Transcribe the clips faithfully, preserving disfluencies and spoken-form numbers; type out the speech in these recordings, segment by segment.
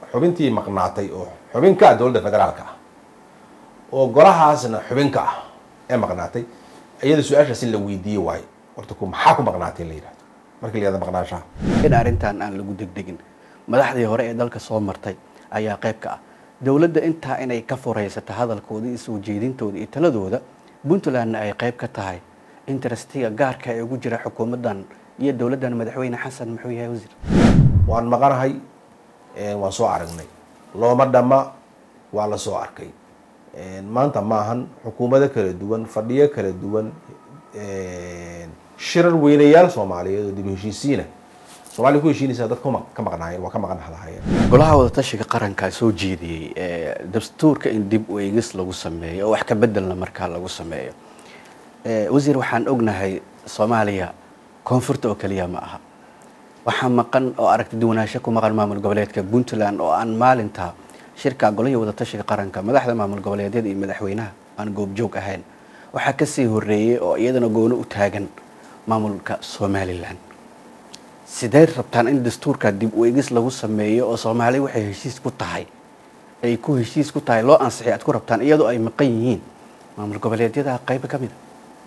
xubintii maqnaatay oo xubinka dowladda federaalka ah oo golahaasna xubinka ah ee maqnaatay iyada su'aashaas in la weydiiyo waay horta ku maxaa ku maqnaatay la yiraahdo markii la yiraahdo maqnaanshaha in arrintan aan lagu degdegin madaxdii hore ee dalka soo martay ayaa qayb ka ah dowladda intaa inay ka furaysato hadalkoodii iyo soo jeedintooda iyo taladooda puntlandna ay qayb ka tahay interestiga gaarka ee ugu jira xukuumaddan iyo dowladdan madaxweyne xasan muxuu yahay wasiir waan maqanahay waan soo aragnay looma dhama waa la soo arkay maanta maahan xukuumado kala duwan fadhiyo kala duwan shirar weynayaal Soomaaliyeed oo dib u heshiisiina Soomaaliya ku heshiinaysa dad ka maqnaayeen waa ka maqan lahaayeen golaha wada tashiga qaranka soo jeediyay ee dastuurka in dib u eegis lagu sameeyo oo wax ka bedelna markaa lagu sameeyo ee wasiir waxaan ognahay Soomaaliya koonfurta oo kaliya ma aha waxaa maqan oo aragti duwanaansho ku maqan maamul goboleedka Puntland oo aan maalinta shirka golaha wada tashiga qaranka madaxda maamul goboleedyada iyo madaxweynaha aan goobjoog ahayn waxa ka sii horeeyay oo iyadana goono u taagan maamulka Somaliland sidee rabtaan in dastuurka dib u eegis lagu sameeyo oo Soomaaliya waxay heshiis ku tahay ay ku heshiis ku tahay loo ansixiyo aad ku rabtaan iyadoo ay maqan yihiin maamul goboleedyada qayb ka mid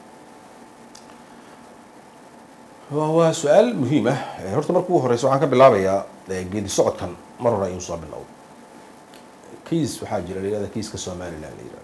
ah waa su'aal muhiim ah horta markuu horeyso waxaan ka bilaabayaa geedi socodkan mar hore ayuu soo bilowday kiis waxaa jira leeyahay kiiska Somaliland leeyahay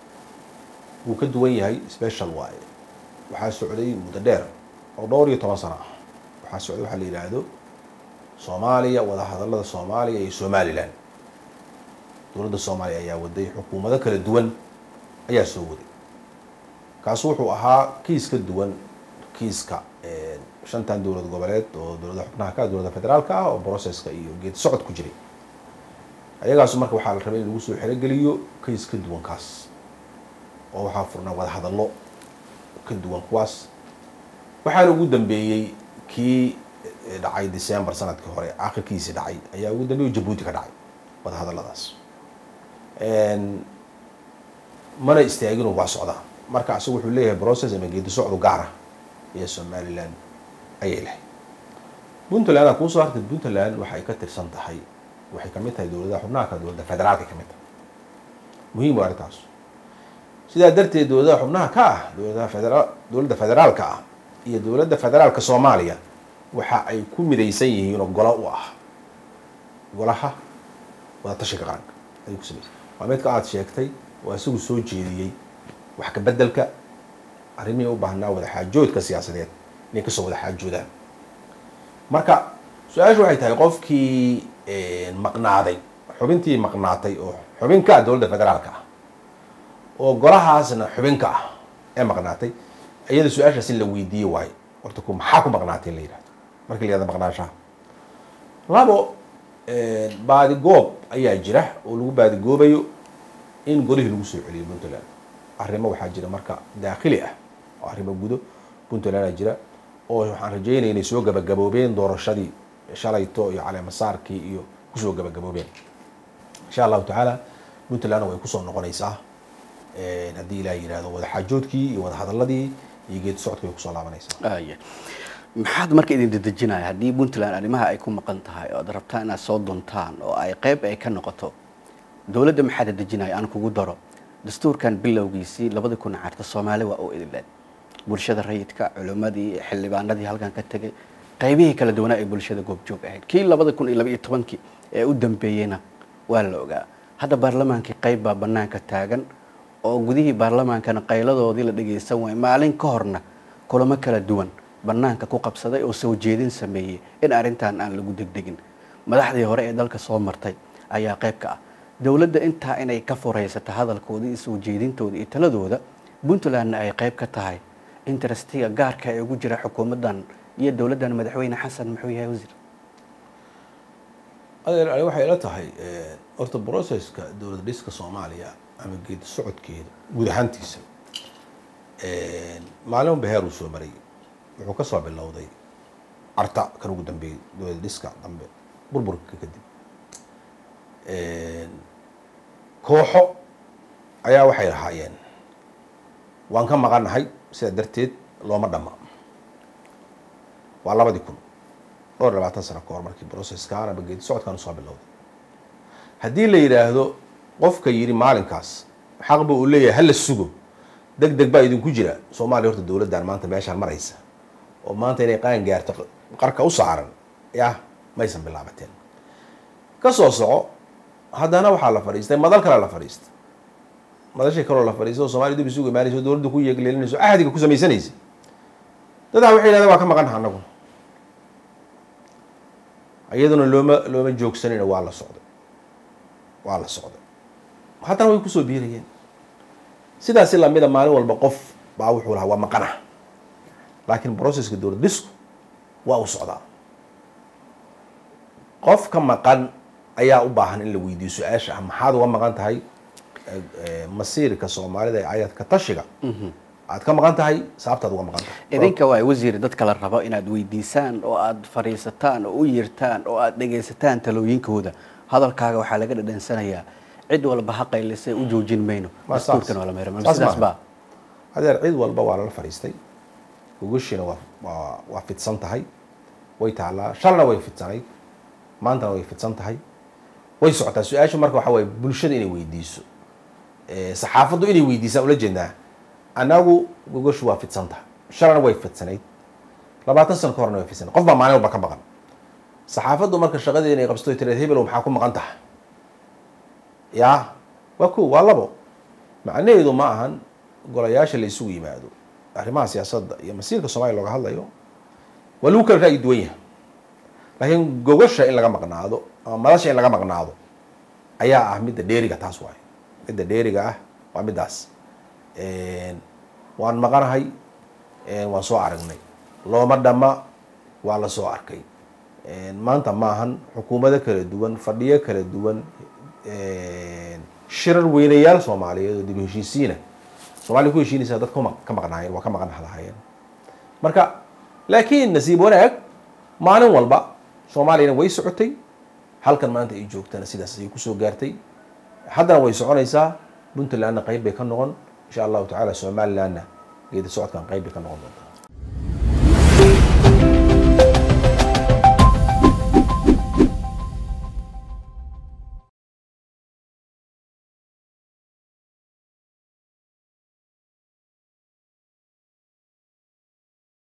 wuu ka duwan yahay special way waxaa socday muddo dheer oo dhowr iyo toban sano ah waxaa socday waxa la yiraahdo Soomaaliya wada hadallada Soomaaliya iyo Somaliland dowladda Soomaaliya ayaa waday xukuumado kala duwan ayaa soo waday kaas wuxuu ahaa kiis ka duwan kiiska ee shantan dowlad goboleed oo dowladda xubnaha ka dowladda federaalka ah oo processka iyo geed socod ku jiray ayagaas marka waxaa la rabay in lagu soo xirogeliyo kiis ka duwan kaas oo waxaa furnaa wada hadallo ka duwan kuwaas waxaana ugu dambeeyay kii dhacay December sanadkii hore aakhirkiisa dhacay ayaa ugu dambeeyay Djibouti ka dhacay wada hadalladaas een mana istaagin waa socda marka asagu wuxuu leeyahay process ama geedi socod gaar ah ee Somaliland ayay leeyahay Puntland ku soo hartay Puntland waxay ka tirsan tahay waxay ka mid tahay dowladda xubnaha ka dowladda federaalka ka mid tahay muhiim waa taas sida darteed dowladda xubnaha ka ah dowladda federaal dowladda federaalka ah iyo dowladda federaalka Soomaaliya waxa ay ku midaysan yihiin oo golo u ah golaha wada tashiga qaranka ay ku sameeyay waa mid ka aad sheegtay waa isagu soo jeediyay wax ka bedelka arrimaha u baahnaa wada xaajoodka siyaasadeed inay ka soo wada xaajoodaan marka su'aashu waxay tahay qofkii ee maqnaaday xubintii maqnaatay oo xubinka dowladda federaalka ah oo golahaasna xubinka ah ee maqnaatay iyada su'aashaas in la weydiiyo waay horta ku maxaa ku maqnaatay la yiraahdo markii la yiraahdo maqnaanshaha labo ee baadi goob ayaa jira oo lagu baadi goobayo in golihii lagu soo celiyo Puntland arrimo waxaa jira marka daaqili ah oo arrimo gudo Puntland jira oo waxaan rajaynayaa inay soo gabagaboobeen doorashadii shalayto iyo caleema saarkii iyo ku soo gabagaboobeen insha Allah ta'ala Puntland way ku soo noqonaysaa ee hadii ilaahay yiraahdo wada xaajoodkii iyo wada hadalladii iyo geed socodkii ku soo laabanaysaa aye maxaad marka idin dadajinaya hadii Puntland arrimaha ay ku maqan tahay oo rabtaan inaad soo doontaan oo ay qayb ay ka noqoto dowladda maxaad dadajinaya aan kugu daro dastuurkan bilowgiisii labada kun carta Soomaaliya waa oo idilad bulshada rayidka culimadii xildhibaanadii halkan ka tagay qaybihii kala duwan ee bulshada goobjoog ahayd kii labada kun iyo laba iyo toban ee u dambeeyayna waa la ogaa hadda baarlamaankii qayb baa banaanka taagan oo gudihii baarlamaankana qayladoodii la dhageysan way maalin ka horna kulamo kala duwan banaanka ku qabsaday oo soo jeedin sameeyay in arrintan aan lagu degdegin madaxdii hore ee dalka soo martay ayaa qayb ka ah dowladda intaa inay ka furaysato hadalkoodii iyo soo jeedintooda iyo taladooda Puntlandna ay qayb ka tahay interestiga gaarka ee ugu jira xukuumaddan iyo dowladdan madaxweyne xasan muxuu yahay wasiir adeer ay waxay la tahay ee horta processka dowladda dhiska Soomaaliya ama geedi socodkeeda guud ahaantiisa ee maalin beheer uu soo maray wuxuu ka soo bilowday arta kan ugu dambeeyay dowladda dhiska dambe burburka kadib ee kooxo ayaa waxay lahaayeen waan ka maqanahay sida darteed looma dhama waa labadii kun dhowr iyo labaatan sano ka hor markii processka ama geedi socodkan soo bilowday haddii la yidhaahdo qofka yidhi maalinkaas xaq buu u leeyahay hala sugo deg deg baa idinku jira soomaaliya horta dowladdan maanta meeshaan maraysa oo maanta inay qaan gaarto qarka u saaran yah maysan bilaabateen ka soo soco haddana waxaa la fadhiistay madal kale la fadhiistay madashay kaloo la fadhiistay oo soomaaliya dib isugu imaanayso dowladda ku yeegleelinayso ahdiga ku samaysanaysa dadaa waxay yidhahdeen waa ka maqan naha annagu iyaduna looma looma joogsanina waa la socday waa la socday haddana way kusoo biirayeen sidaasi lamida maalin walba qof baa wuxuu lahaa waa maqana laakiin processka dowlad dhisku waa u socdaa qof ka maqan ayaa u baahan in la weydiiyo su-aasha ah maxaad uga maqan tahay masiirka soomaalida ee ayadka tashiga aad ka maqan tahay sababtaad uga maqan tahay idinka waa wasiir dadka la rabo inaad weydiisaan oo aad fariisataan oo u yeertaan oo aad dhegaysataan talooyinkooda hadalkaaga waxaa laga dhadhansanayaa cid walba haqaylisay u joojin mayno dastuurkan waa la meeray sidaas baa adeer cid walba waa lala fariistay gogoshiina waa waa waa fidsan tahay way taalaa shalna way fidsanayd maantana way fidsan tahay way socotaa su-aashu marka waxa waaye bulshada inay weydiiso saxaafaddu inay weydiisaan ula jeednaa annagu gogoshu waa fidsan tahay shalna way fidsanayd labaatan sano ka horna way fidsanayd qof baa maalin walba ka maqan saxaafaddu marka shaqadeeda inay qabsato tiraad hebel maxaa ku maqan tahay yaa waa ko waa labo macnaheedu ma ahan golayaasha la isugu yimaado arrimaha siyaasadda iyo masiirka soomaaliya looga hadlayo waa lagu kala ra'yi duwan yahay laakiin gogosha in laga maqnaado ama madasha in laga maqnaado ayaa ah midda dheeriga taas waayo midda dheeriga ah waa middaas waan maqanahay waan soo aragnay looma dhamma waa la soo arkay maanta maahan xukuumado kala duwan fadhiyo kala duwan shirar weynayaal soomaaliyeed oo dib heshiisiina soomaliya ku heshiinaysaa dad ka maqnaayeen waa ka maqan lahaayeen marka laakiin nasiib wanaag maalin walba soomaaliyana way socotay halkan maanta ay joogtana sidaas ayay kusoo gaartay haddana way soconaysaa puntlandna qayb bay ka noqon insha allahu tacaala somalilandna geedi socodkan qayb bay ka noqon doontaa